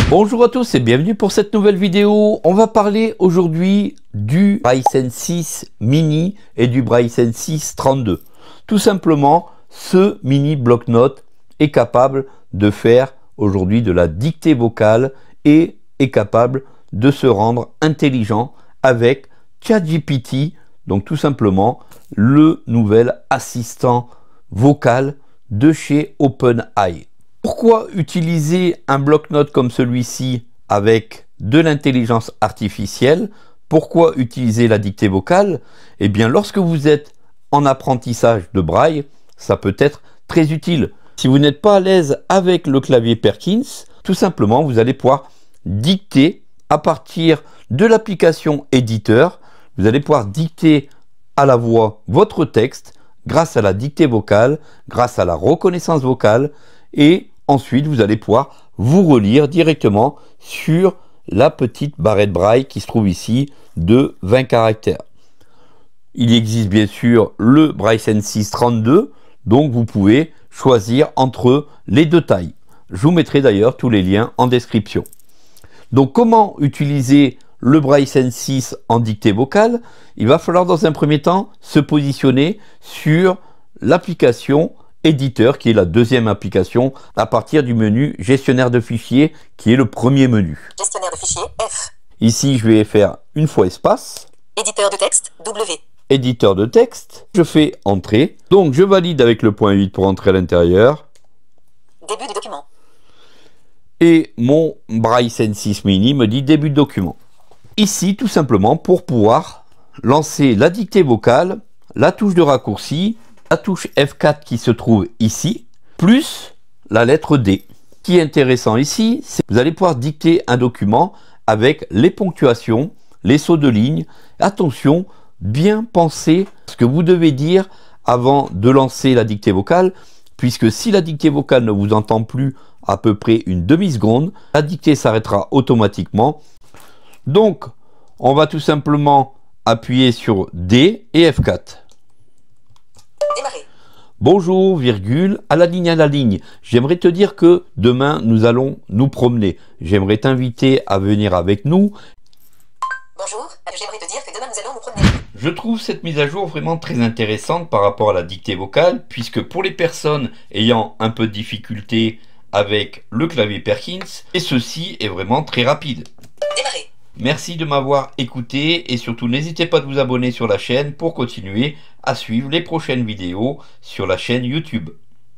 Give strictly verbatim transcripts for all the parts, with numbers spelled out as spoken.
Bonjour à tous et bienvenue pour cette nouvelle vidéo. On va parler aujourd'hui du Braille Sense six Mini et du Braille Sense six trente-deux. Tout simplement, ce mini bloc-notes est capable de faire aujourd'hui de la dictée vocale et est capable de se rendre intelligent avec ChatGPT, donc tout simplement le nouvel assistant vocal de chez OpenAI. Pourquoi utiliser un bloc-notes comme celui-ci avec de l'intelligence artificielle? Pourquoi utiliser la dictée vocale? Eh bien, lorsque vous êtes en apprentissage de braille, ça peut être très utile. Si vous n'êtes pas à l'aise avec le clavier Perkins, tout simplement, vous allez pouvoir dicter à partir de l'application éditeur. Vous allez pouvoir dicter à la voix votre texte grâce à la dictée vocale, grâce à la reconnaissance vocale, et ensuite vous allez pouvoir vous relire directement sur la petite barrette braille qui se trouve ici de vingt caractères. Il existe bien sûr le Braille Sense six trente-deux, donc vous pouvez choisir entre les deux tailles. Je vous mettrai d'ailleurs tous les liens en description. Donc comment utiliser le Braille Sense six en dictée vocale? Il va falloir dans un premier temps se positionner sur l'application éditeur, qui est la deuxième application à partir du menu gestionnaire de fichiers, qui est le premier menu. Gestionnaire de fichiers, F. Ici, je vais faire une fois espace. Éditeur de texte, W. Éditeur de texte. Je fais entrée. Donc, je valide avec le point huit pour entrer à l'intérieur. Début du document. Et mon Braille Sense six Mini me dit début de document. Ici, tout simplement, pour pouvoir lancer la dictée vocale, la touche de raccourci, la touche F quatre qui se trouve ici, plus la lettre D. Ce qui est intéressant ici, c'est que vous allez pouvoir dicter un document avec les ponctuations, les sauts de ligne. Attention, bien penser ce que vous devez dire avant de lancer la dictée vocale, puisque si la dictée vocale ne vous entend plus à peu près une demi-seconde, la dictée s'arrêtera automatiquement. Donc, on va tout simplement appuyer sur D et F quatre. Démarrer. Bonjour, virgule, à la ligne à la ligne. J'aimerais te dire que demain, nous allons nous promener. J'aimerais t'inviter à venir avec nous. Bonjour, j'aimerais te dire que demain nous allons nous promener. Je trouve cette mise à jour vraiment très intéressante par rapport à la dictée vocale, puisque pour les personnes ayant un peu de difficulté avec le clavier Perkins, et ceci est vraiment très rapide. Démarrer. Merci de m'avoir écouté et surtout n'hésitez pas à vous abonner sur la chaîne pour continuer à suivre les prochaines vidéos sur la chaîne YouTube.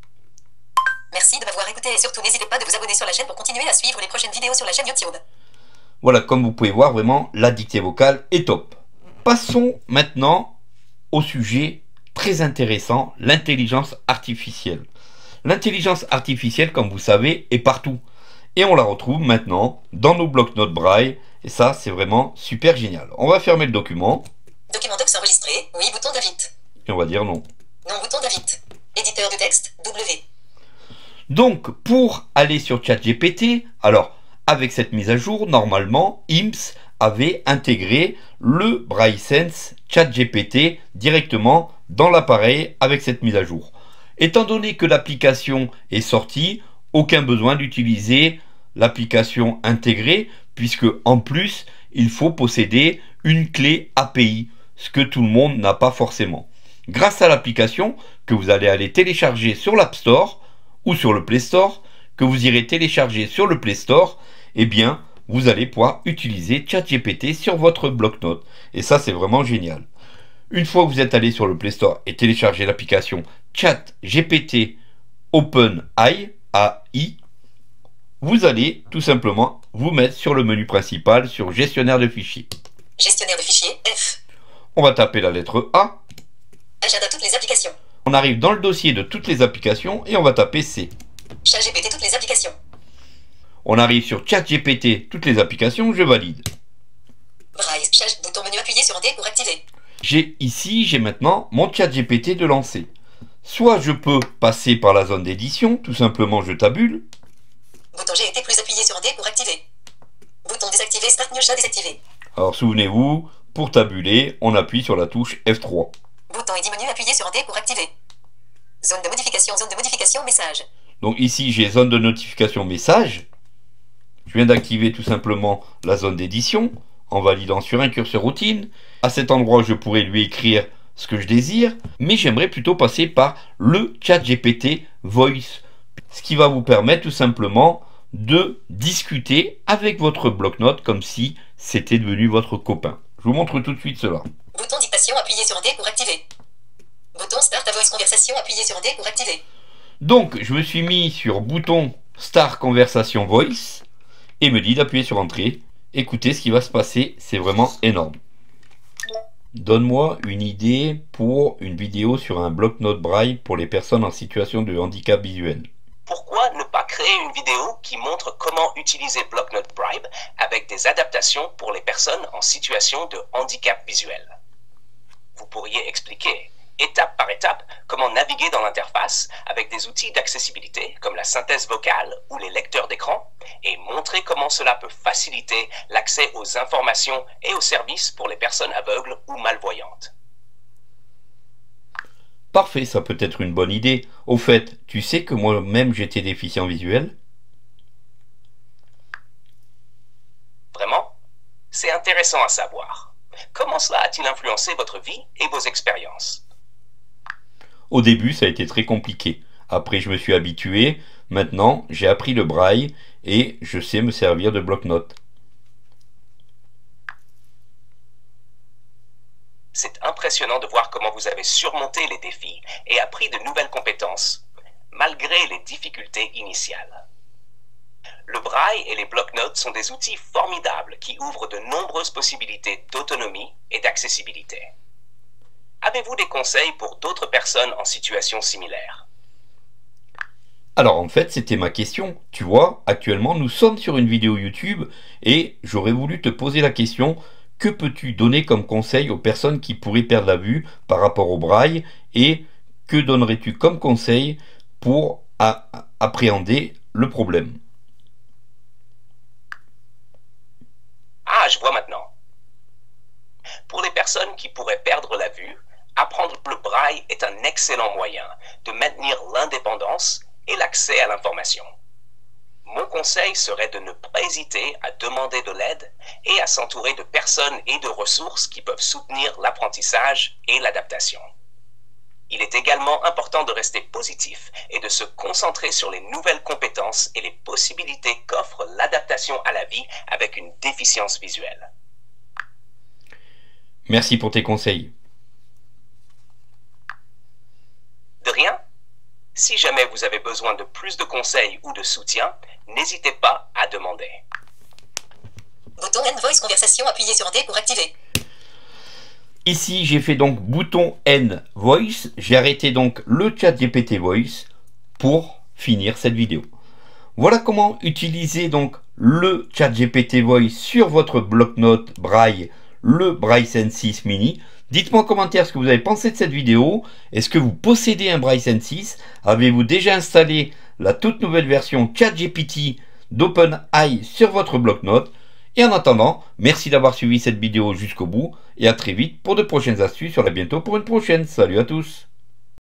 Merci de m'avoir écouté et surtout n'hésitez pas de vous abonner sur la chaîne pour continuer à suivre les prochaines vidéos sur la chaîne YouTube. Voilà, comme vous pouvez voir, vraiment la dictée vocale est top. Passons maintenant au sujet très intéressant, l'intelligence artificielle. L'intelligence artificielle, comme vous savez, est partout. Et on la retrouve maintenant dans nos blocs-notes braille. Et ça, c'est vraiment super génial. On va fermer le document. Document docs enregistré, oui, bouton d'invite. Et on va dire non. Non, bouton d'invite. Éditeur de texte, W. Donc, pour aller sur ChatGPT, alors, avec cette mise à jour, normalement, I M S avait intégré le Braille Sense ChatGPT directement dans l'appareil avec cette mise à jour. Étant donné que l'application est sortie, aucun besoin d'utiliser l'application intégrée, puisque en plus, il faut posséder une clé A P I, ce que tout le monde n'a pas forcément. Grâce à l'application que vous allez aller télécharger sur l'App Store ou sur le Play Store, que vous irez télécharger sur le Play Store, eh bien, vous allez pouvoir utiliser ChatGPT sur votre bloc-notes. Et ça, c'est vraiment génial. Une fois que vous êtes allé sur le Play Store et téléchargé l'application ChatGPT OpenAI, A I, vous allez tout simplement vous mettre sur le menu principal sur gestionnaire de fichiers. Gestionnaire de fichiers, F. On va taper la lettre A. Agenda toutes les applications. On arrive dans le dossier de toutes les applications et on va taper C. ChatGPT toutes les applications. On arrive sur ChatGPT toutes les applications, je valide. Braille, chat, bouton menu appuyé sur D pour activer. J'ai ici, j'ai maintenant mon ChatGPT de lancer. Soit je peux passer par la zone d'édition, tout simplement je tabule. Bouton G T plus appuyé sur D pour activer. Bouton désactivé, Start New Chat désactivé. Alors souvenez-vous, pour tabuler, on appuie sur la touche F trois. Bouton et dix menu appuyé sur D pour activer. Zone de modification, zone de modification, message. Donc ici j'ai zone de notification message. Je viens d'activer tout simplement la zone d'édition en validant sur un curseur routine. À cet endroit, je pourrais lui écrire ce que je désire, mais j'aimerais plutôt passer par le ChatGPT Voice, ce qui va vous permettre tout simplement de discuter avec votre bloc-notes comme si c'était devenu votre copain. Je vous montre tout de suite cela. Bouton dictation, appuyez sur D pour activer. Bouton Start a Voice Conversation, appuyez sur D pour activer. Donc, je me suis mis sur bouton Start Conversation Voice et me dit d'appuyer sur Entrée. Écoutez ce qui va se passer, c'est vraiment énorme. Donne-moi une idée pour une vidéo sur un bloc-notes braille pour les personnes en situation de handicap visuel. Pourquoi ne pas créer une vidéo qui montre comment utiliser bloc-notes braille avec des adaptations pour les personnes en situation de handicap visuel? Vous pourriez expliquer, étape par étape, comment naviguer dans l'interface avec des outils d'accessibilité comme la synthèse vocale ou les lecteurs d'écran et montrer comment cela peut faciliter l'accès aux informations et aux services pour les personnes aveugles ou malvoyantes. Parfait, ça peut être une bonne idée. Au fait, tu sais que moi-même j'étais déficient visuel? Vraiment? C'est intéressant à savoir. Comment cela a-t-il influencé votre vie et vos expériences? Au début, ça a été très compliqué. Après, je me suis habitué. Maintenant, j'ai appris le braille et je sais me servir de bloc-notes. C'est impressionnant de voir comment vous avez surmonté les défis et appris de nouvelles compétences, malgré les difficultés initiales. Le braille et les bloc-notes sont des outils formidables qui ouvrent de nombreuses possibilités d'autonomie et d'accessibilité. Avez-vous des conseils pour d'autres personnes en situation similaire? Alors en fait, c'était ma question. Tu vois, actuellement, nous sommes sur une vidéo YouTube et j'aurais voulu te poser la question: que peux-tu donner comme conseil aux personnes qui pourraient perdre la vue par rapport au braille, et que donnerais-tu comme conseil pour a- appréhender le problème? Ah, je vois maintenant. Pour les personnes qui pourraient perdre la vue, apprendre le braille est un excellent moyen de maintenir l'indépendance et l'accès à l'information. Mon conseil serait de ne pas hésiter à demander de l'aide et à s'entourer de personnes et de ressources qui peuvent soutenir l'apprentissage et l'adaptation. Il est également important de rester positif et de se concentrer sur les nouvelles compétences et les possibilités qu'offre l'adaptation à la vie avec une déficience visuelle. Merci pour tes conseils. De rien. Si jamais vous avez besoin de plus de conseils ou de soutien, n'hésitez pas à demander. Bouton End Voice Conversation, appuyez sur D pour activer. Ici, j'ai fait donc bouton N Voice. J'ai arrêté donc le ChatGPT Voice pour finir cette vidéo. Voilà comment utiliser donc le ChatGPT Voice sur votre bloc-notes braille, le BrailleSense six Mini. Dites-moi en commentaire ce que vous avez pensé de cette vidéo. Est-ce que vous possédez un BrailleSense six? Avez-vous déjà installé la toute nouvelle version ChatGPT d'OpenAI sur votre bloc-notes? Et en attendant, merci d'avoir suivi cette vidéo jusqu'au bout et à très vite pour de prochaines astuces. À bientôt pour une prochaine. Salut à tous.